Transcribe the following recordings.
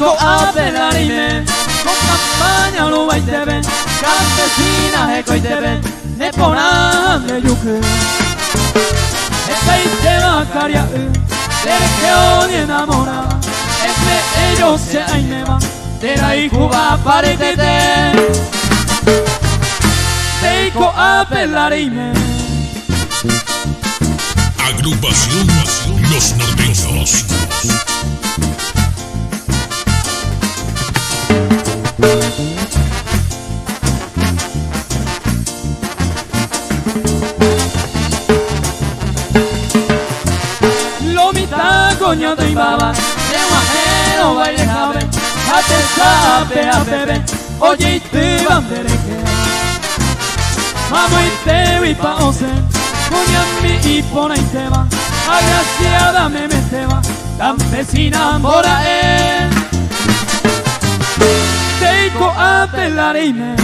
Deiko apelarime con campaña lo baiteben campesina ekoiteben neponan de yuke estaite bakaria derkeo ni enamora entre ellos se ainema de la ikuba paretete Deiko apelarime. Agrupación Los Norteños. Lomita coño de baba, de guajero baile cabe, a te sabe a bebé, oye y te bandereque. Amo y te vi pa ose, coña mi y pone y te va, agraciada me meteba, campesina mora Deiko apelarime.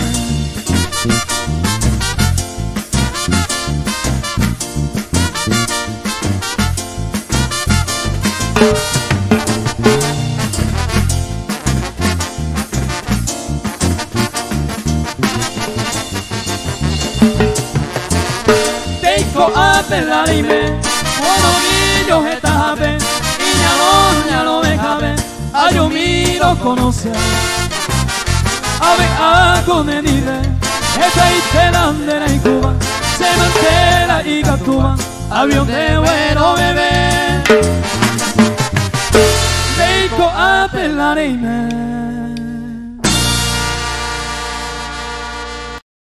Deiko apelarime, monoguillo jetabe, y ya lo dejabe, ayumiro conoce. Ave a comedire, esta y telandera y Cuba, se mantela y gatuba, avión de bueno bebé. Deiko apelarime.